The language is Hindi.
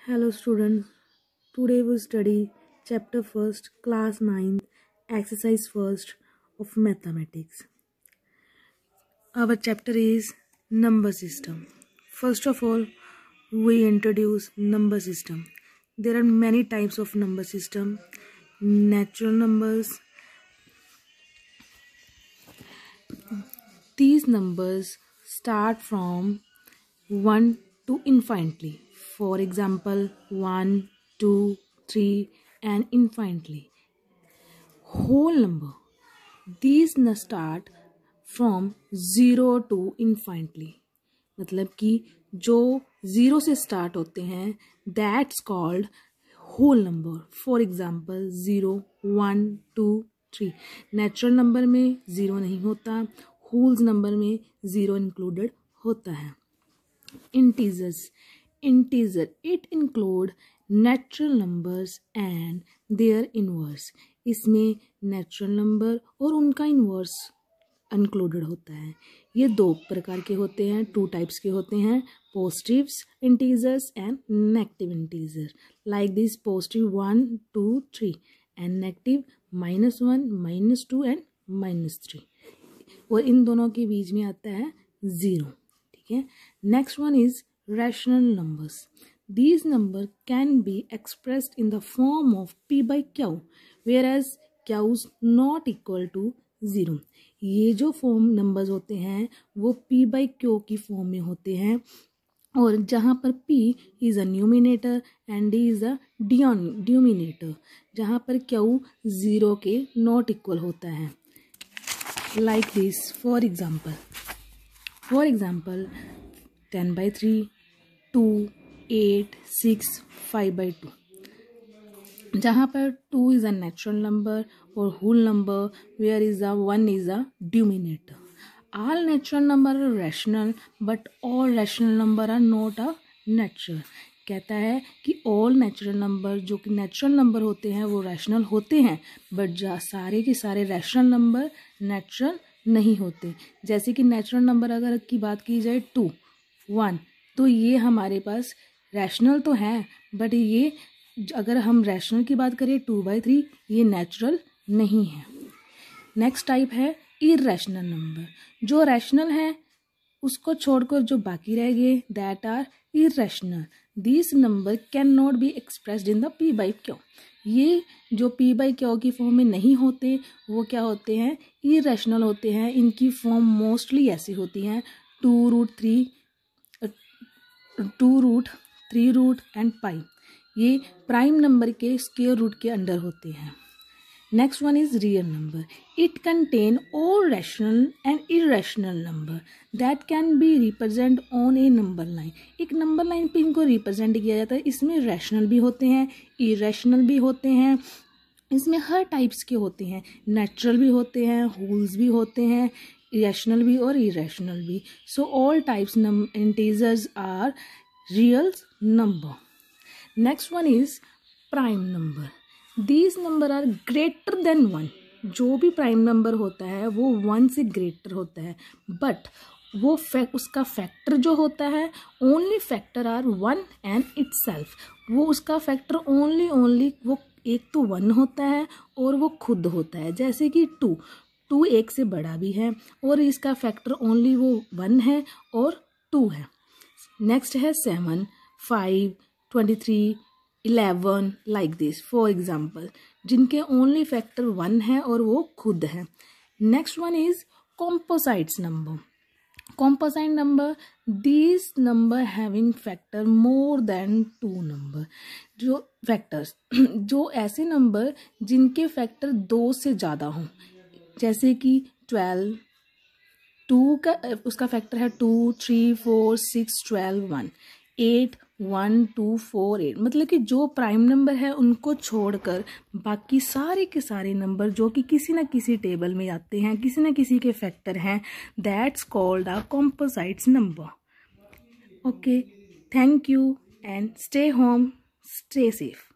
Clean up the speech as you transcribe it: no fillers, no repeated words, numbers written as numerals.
Hello students, today we study chapter 1st, class 9th, exercise 1st of mathematics. Our chapter is number system. First of all, we introduce number system. There are many types of number system. Natural numbers. These numbers start from 1 to infinitely. For example, 1, 2, 3 and infinitely. Whole number. These start from 0 to infinitely. मतलब कि जो 0 से स्टार्ट होते हैं that's called whole number. For example, 0, 1, 2, 3. Natural number में 0 नहीं होता, होल्स नंबर में 0 इंक्लूडेड होता है. Integer, it include natural numbers and their inverse. इसमें नेचुरल नंबर और उनका इन्वर्स इंक्लूडेड होता है. ये दो प्रकार के होते हैं, 2 टाइप्स के होते हैं, positives integers and negative integer. Like this positive 1, 2, 3 and negative -1, -2 and -3. और इन दोनों के बीच में आता है 0. ठीक है. Next one is rational numbers. These numbers can be expressed in the form of p by q, whereas q is not equal to 0. ये जो फॉर्म नंबर्स होते हैं वो p by q की फॉर्म में होते हैं, और जहाँ पर p is a numerator and d is a denominator, जहाँ पर q 0 के not equal होता है. Like this, for example 10 by 3, 2, 8, 6, 5 by 2. जहाँ पर 2 is a natural number और whole number, where is a 1 is a denominator. All natural number are rational, but all rational number are not a natural. कहता है कि all natural number, जो कि natural number होते हैं वो rational होते हैं, but सारे के सारे rational number natural नहीं होते. जैसे कि natural number अगर की बात की जाए 2, 1, तो ये हमारे पास रैशनल तो है, बट ये अगर हम रैशनल की बात करें 2 by 3, ये नेचुरल नहीं है. नेक्स्ट टाइप है इरैशनल नंबर. जो रैशनल है उसको छोड़कर जो बाकी रह गए that are irrational. This number cannot be expressed in the p by q. ये जो p by q की फॉर्म में नहीं होते वो क्या होते हैं, इरैशनल होते हैं. इनकी फॉर्म मोस्टली ऐसी होती हैं 2√3 एंड पाई. ये प्राइम नंबर के स्क्वायर रूट के अंडर होते हैं. Next one is real number. It contain all rational and irrational number that can be represent on a number line. एक नंबर लाइन पे इनको रिप्रेजेंट किया जाता है. इसमें रैशनल भी होते हैं, इरैशनल भी होते हैं, इसमें हर टाइप्स के होते हैं. नेचुरल भी होते हैं, होल्स भी होते हैं, रैशनल भी और इरैशनल भी. So all types integers are real number. Next one is prime number. These number are greater than 1. जो भी प्राइम नंबर होता है वो 1 से ग्रेटर होता है, बट वो उसका फैक्टर जो होता है only factor are 1 and itself. वो उसका फैक्टर ओनली वो एक तो 1 होता है और वो खुद होता है. जैसे कि 2 1 से बड़ा भी है और इसका फैक्टर ओनली वो 1 है और 2 है. नेक्स्ट है 7, 5, 23, 11 लाइक दिस फॉर एग्जाम्पल, जिनके ओनली फैक्टर 1 है और वो खुद है. Next one is composites number. Composite number, these number having factor more than 2 नंबर. जो फैक्टर्स, जो ऐसे नंबर जिनके फैक्टर 2 से ज़्यादा हों, जैसे कि 12, 2 का उसका फैक्टर है 2, 3, 4, 6, 12, 1, 8, 1, 2, 4, 8. मतलब कि जो प्राइम नंबर है उनको छोड़कर बाकी सारे के सारे नंबर जो कि किसी ना किसी टेबल में आते हैं, किसी ना किसी के फैक्टर हैं, that's called a composites number. Okay, thank you and stay home, stay safe.